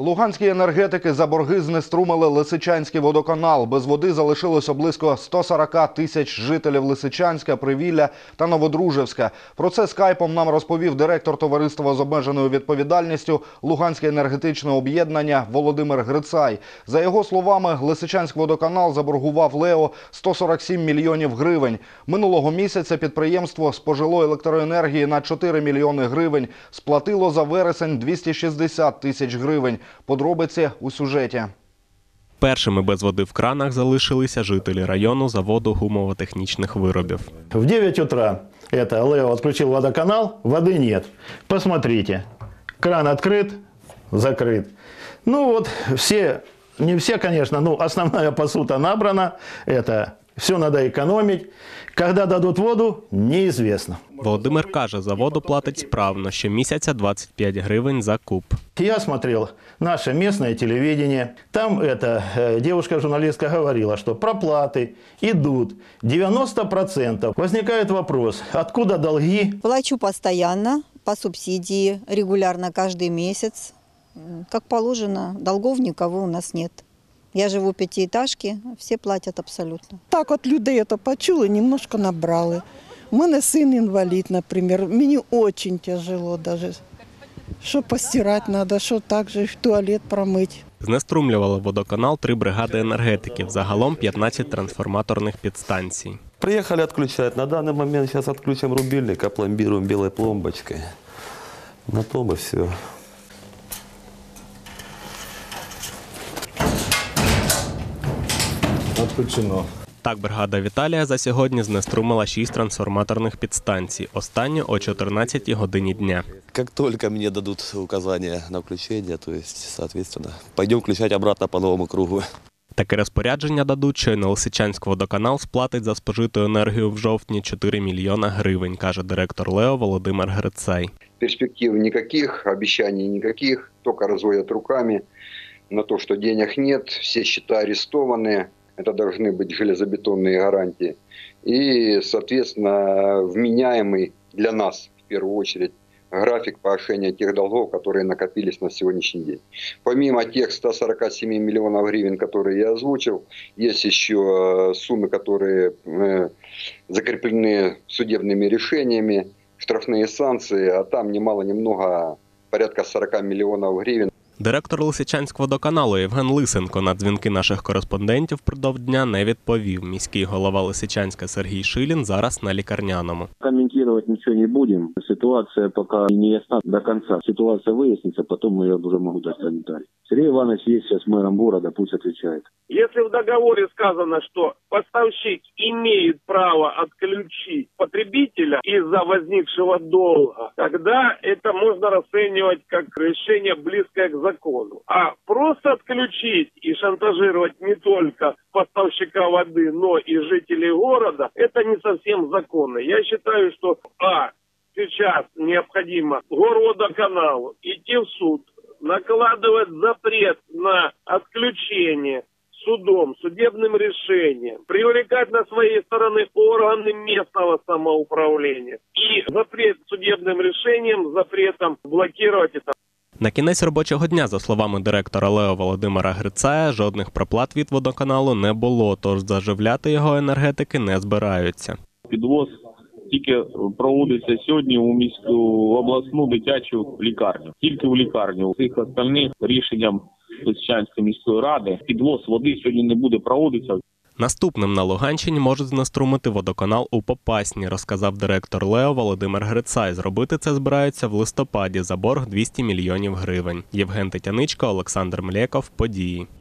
Луганські енергетики за борги знеструмили Лисичанський водоканал. Без води залишилося близько 140 тисяч жителів Лисичанська, Привілля та Новодружівська. Про це скайпом нам розповів директор товариства з обмеженою відповідальністю Луганське енергетичне об'єднання Володимир Грицай. За його словами, Лисичанськводоканал заборгував ЛЕО 147 мільйонів гривень. Минулого місяця підприємство спожило електроенергії на 4 мільйони гривень, сплатило за вересень 260 тисяч гривень. Подробиці у сюжеті. Першими без води в кранах залишилися жителі району заводу гумово-технічних виробів. В 9 утра ЛЭО отключил водоканал, воды нет. Посмотрите, кран открыт, закрыт. Ну вот все, не все, конечно, но основная посуда набрана. Это все надо экономить. Когда дадут воду, неизвестно. Володимир каже, за воду платить справно, щомісяця 25 гривень за куб. Я смотрел наше местное телевидение. Там девушка-журналистка говорила, что проплаты идут 90%. Возникает вопрос, откуда долги? Плачу постоянно, по субсидии, регулярно каждый месяц. Как положено, долгов никого у нас нет. Я живу в п'ятиэтажці, всі платять абсолютно. Так от людей це почули, немножко набрали. У мене син інвалід, наприклад, мені дуже тяжело навіть. Що постирати треба, що так же в туалет промити. Знеструмлювали водоканал 3 бригади енергетиків, загалом 15 трансформаторних підстанцій. Приехали отключать. На данный момент сейчас отключим рубильник, опломбируем белой пломбочкой. На том и все. Отключено. Так, бригада Віталія за сьогодні знеструмила 6 трансформаторних підстанцій. Останню о 14 годині дня. Как только мне дадут указания на включение, то есть, соответственно, пойдем включать обратно по новому кругу. Таке розпорядження дадуть, щойно Лисичанськводоканал сплатить за спожиту енергію в жовтні 4 мільйона гривень, каже директор ЛЕО Володимир Грицай. Перспектив никаких, обещаний никаких, только разводят руками на то, что денег нет, все счета арестованы. Это должны быть железобетонные гарантии. И, соответственно, вменяемый для нас, в первую очередь, график погашения тех долгов, которые накопились на сегодняшний день. Помимо тех 147 миллионов гривен, которые я озвучил, есть еще суммы, которые закреплены судебными решениями, штрафные санкции, а там немало-немного порядка 40 миллионов гривен. Директор Лисичанськводоканалу Євген Лисенко на дзвінки наших кореспондентів впродовж дня не відповів. Міський голова Лисичанська Сергій Шилін зараз на лікарняному. Комментировать ничего не будем. Ситуация пока не ясна до конца. Ситуация выяснится, потом я уже могу дать комментарий. Сергей Иванович есть сейчас мэром города, пусть отвечает. Если в договоре сказано, что поставщик имеет право отключить потребителя из-за возникшего долга, тогда это можно расценивать как решение близкое к закону. А просто отключить и шантажировать не только поставщика воды, но и жителей города, это не совсем законно. Я считаю, что сейчас необходимо горводоканалу идти в суд, накладывать запрет на отключение судом, судебным решением, привлекать на своей стороны органы местного самоуправления и запрет судебным решением, запретом блокировать это. На кінець робочого дня, за словами директора ЛЕО Володимира Грицая, жодних проплат від водоканалу не було, тож заживляти його енергетики не збираються. Підвоз тільки проводиться сьогодні у міську обласну дитячу лікарню. Тільки у лікарню. Цих остальних рішенням Лисичанської міської ради підвоз води сьогодні не буде проводитися. Наступним на Луганщині можуть знеструмити водоканал у Попасні, розказав директор ЛЕО Володимир Грицай. Зробити це збираються в листопаді за борг 200 мільйонів гривень. Євген Тетяничко, Олександр Млєков. Події.